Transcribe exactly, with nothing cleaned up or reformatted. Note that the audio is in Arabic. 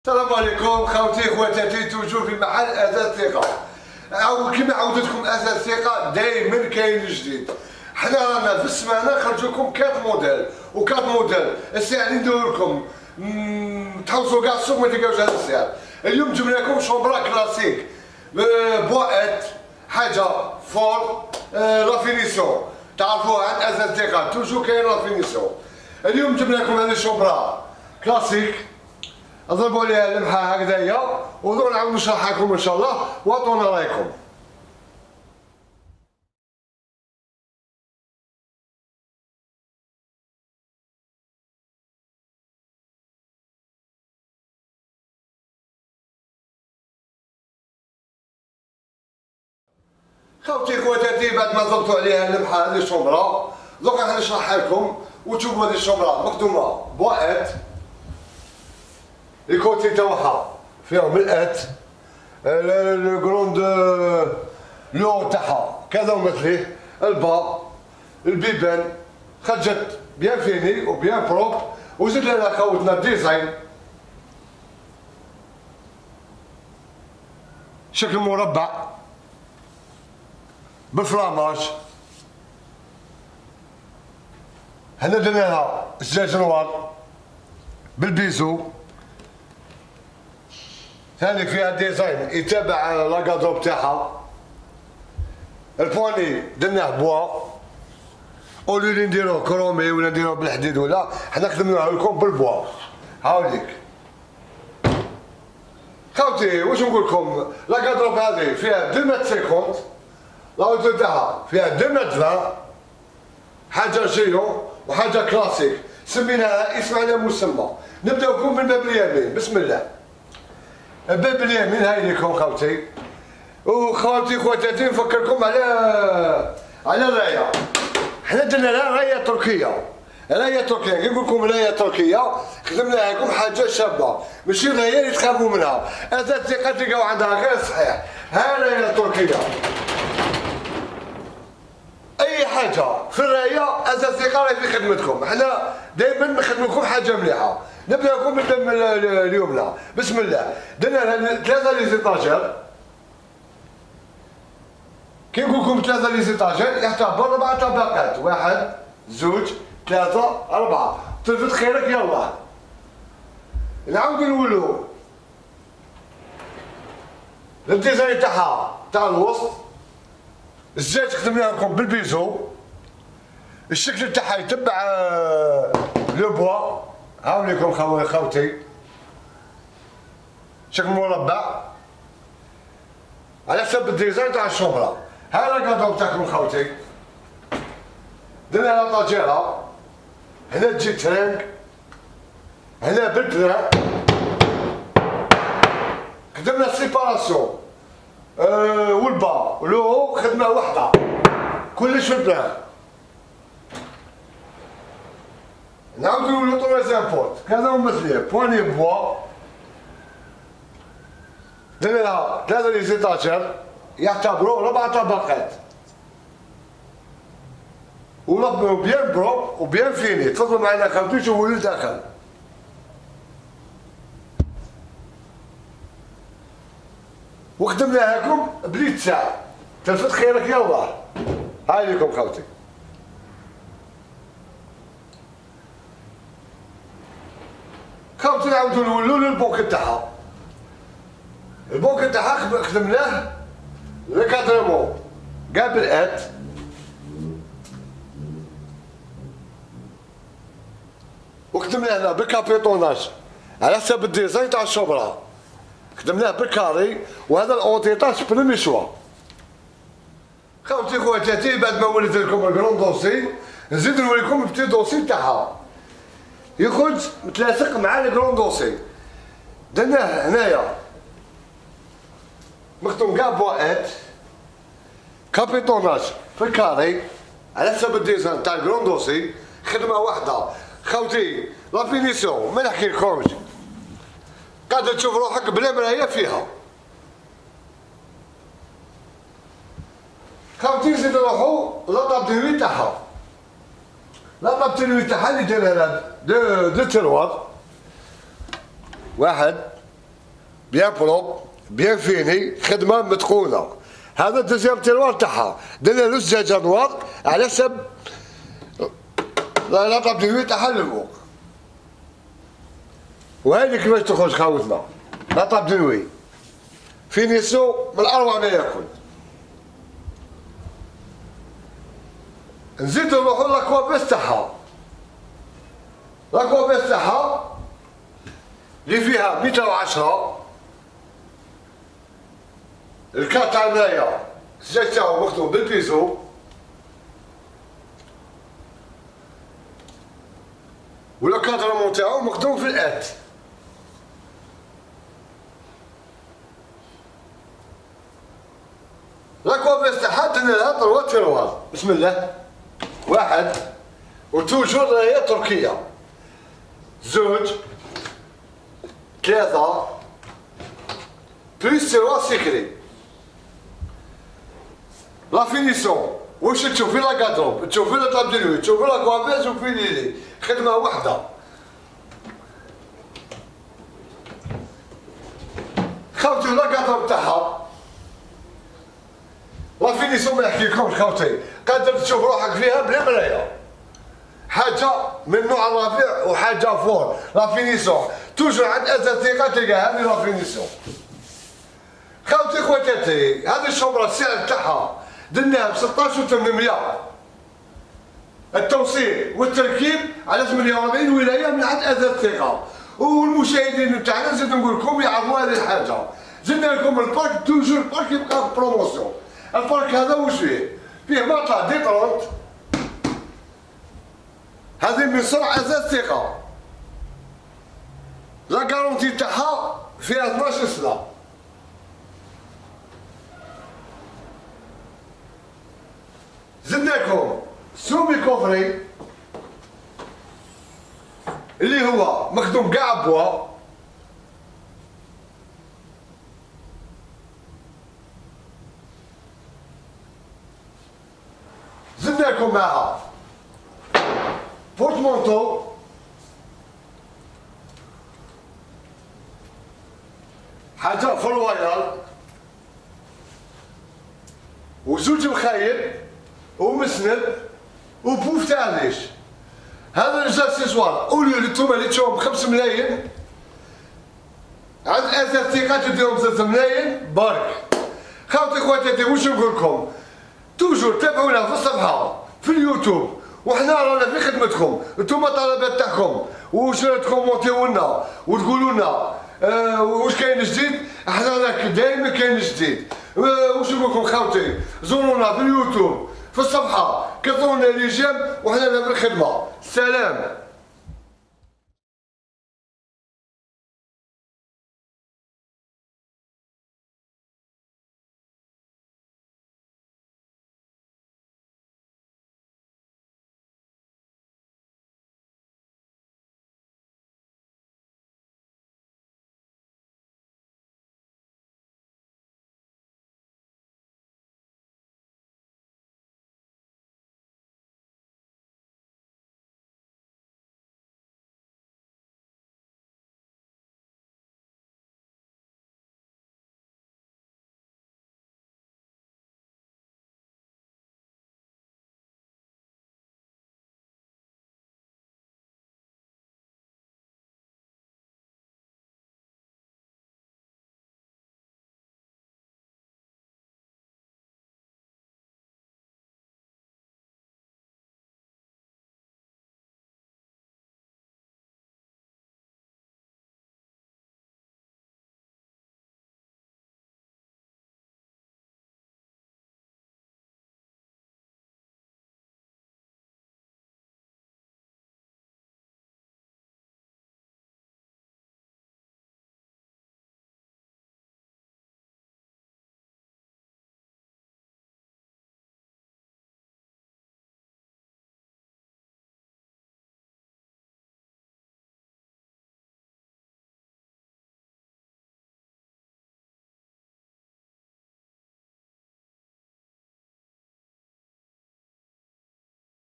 السلام عليكم خوتي خواتاتي، توجور في محل اثاث ثقه. او كما عودت لكم اثاث ثقه دائما كاين جديد. حنا رانا في السمانه خرجوا لكم كات موديل وكات موديل السعر اللي نديرو لكم تحوسوا كاع السوق ما تلقاوش هذا السعر. اليوم جبنا لكم شومبرا كلاسيك بوائت حاجه فور لا فينيسيون، تعرفوها عند اثاث ثقه توجور كاين لا فينيسيون. اليوم جبنا لكم هذه الشومبرا كلاسيك، اضربوا عليها لمحه هكذايا ودور نعاود نشرحها لكم ان شاء الله واعطونا رايكم. خوتي خواتاتي، بعد ما ضربتوا عليها اللمحه هذه الشومبرا دوكا راح نشرحها لكم وتشوفوا هذه الشومبرا مخدومه بوائت. الكوتي تاعها فيهم الات لو كروند لو تاعها كذا ومثليه، البا البيبان خرجت بيان فيني وبيان بروب، وزدنا لها خوتنا ديزاين شكل مربع بالفلاماج. هنا درنا لها زجاج نوار بالبيزو، ثاني فيها ديزاين يتابع لاكادروب تاعها. البواني درناه بوا اولو لي نديروه كرومي ولا نديروه بالحديد، ولا حنا خدمناه لكم بالبوا. هاوليك خوتي واش نقول لكم، لاكادروب هذه فيها اثنين متر خمسين، لاوتو تاعها فيها اثنين متر عشرين، حاجه جيو وحاجه كلاسيك سميناها اسم على مسمى. نبداو لكم من الباب اليمين، بسم الله. الباب اليمين هاي لكم خوتي وخواتي خواتاتي، نفكركم على على الرايه. حنا درنا لها رايه تركيه، رايه تركيه كي نقول لكم رايه تركيه خدمنا لكم حاجه شابه، ماشي رايه اللي تخافوا منها. اثاث ثقه تلقاو عندها غير صحيح، ها رايه تركيه. اي حاجه في الرايه اثاث ثقه راهي في خدمتكم. حنا دائما نخدم لكم حاجه مليحه. نبدا لكم بالدم اليمنى، بسم الله. درنا لها ثلاثه لي زيطاجير، كي نقول لكم ثلاثه لي زيطاجير يعتبر اربع طبقات، واحد زوج ثلاثه اربعه، طلبت خيرك يلا. نعاودو نولو الديزاين تاعها تاع الوسط، الزجاج خدمناه لكم بالبيزو، الشكل تاعها يتبع لو بوا. هاوليكم خو خوتي شكل مربع على حسب الديزاين تاع الشومبرا. هذا الكادو تاعكم خوتي، درنا لها طاجيره، هنا تجي ترانك، هنا بالبلان خدمنا سيباراسيون أه والبا ولو خدمه وحده كلش في البلان. نعاودو نولو طوازان بورت كذا ومثليه، بواني بوا درنا لها ثلاثه لي زيطاجير يعتبروا ربع طبقات، ولبنوا بيان بروب وبيان فيني. تفضلوا معنا خوتي شوفوا للداخل. وخدمناها لكم بليت ساعه، تلفت خيرك يا الله. هاي لكم خوتي. خوتي نعاودو نولو للبوك تاعها. البوك تاعها خدمناه ريكادرمون كاع بالات، وخدمناه هنا بالكابيطوناج على حسب الديزاين تاع الشومبرا، خدمناه بالكاري، وهذا الاونتيطاج بريمي شوا. خوتي خواتاتي، بعد ما وليت لكم الكرون دوسي نزيد نوريكم البتي دوسي تاعها يخرج متلاصق مع الكرون دوسي. درناه هنايا مخدوم كاع بوائت كابيطوناج في الكاري على حسب الديزاين تاع الكرون دوسي، خدمه واحده خوتي. لا فينيسيون ما نحكيلكمش، قادر تشوف روحك بلا مرايه فيها. خوتي نزيد نروحو لاطاب ديوي تاعها، لاطاب ديوي تاعها اللي دايره دو دو تروار، واحد بيان بروب بيان فيني، خدمه متقونه. هذا الدوزيام تيروار تاعها درنا له الزجاجه نوار على حسب لا طاب دو تاعها للفوق. وهذه كيفاش تخرج خاوتنا لا طاب دو نوي فينيسيون من اروع ما يكون. نزيدو نروحو لاكوابيس تاعها. لاكوابيس تاعها اللي فيها مئتين وعشرة. الكا تاع المرايا الزجاج تاعو مخدوم بالبيزو. والكادرمون تاعو مخدوم في الات. لاكوابيس تاعها درنا لها طروا تيروار. بسم الله. واحد وتوجور راهي تركية. زوج ثلاثة بليس تيروار سيكري. لا فينيسيون واش تشوفي لا كادروب، تشوفي لا طاب دو نوي، تشوفي لا كوابيس، تشوفي ليلي، خدمة وحدة. خاوتي لا كادروب تاعها لا فينيسيون ما نحكيلكمش خاوتي، قادر تشوف روحك فيها بلا مرايا. حاجة من نوع الرفيع وحاجة فور، لا فينيسيون توجور عند أساتذة تلقى هذه لا فينيسيون. خاوتي خواتاتي هذه الشومبرا السعر تاعها درناها ب ستطاش وثمنمية. التوصيل والتركيب على ثمانية وأربعين ولاية من عند أساتذة. والمشاهدين تاعنا زيد نقول لكم يعرفوا هذه الحاجة. زدنا لكم البارك توجور البارك يبقى في بروموسيون. البارك هذا واش فيه؟ فيه مطلع ديترونت. هذه من صنع أساس ثقة. لا كارونتي تاعها فيها اثناش سنة. زدنا لكم سومي كوفري اللي هو مخدوم كاع بوا. زدنا لكم معها بورتمونتو حاجة فول وايرال وزوج مخايل ومسند وبوف تاع الريش. هذا الاكسسوار اوليو اللي نتوما اللي تشوفهم بخمس ملايين عند اثاث ثقة تديهم ثلاث ملايين برك. خاوتي خواتاتي واش نقول لكم؟ توجور تابعونا في الصفحة في اليوتيوب وحنا رانا في خدمتكم. نتوما طلبات تاعكم واش تكومونتيو لنا وتقولوا لنا آه واش كاين جديد. احنا راك دائما كاين جديد. آه واش نقول لكم خاوتي؟ زورونا في اليوتيوب في الصفحة كتبوا لنا لي جيم وحنا في الخدمة. سلام.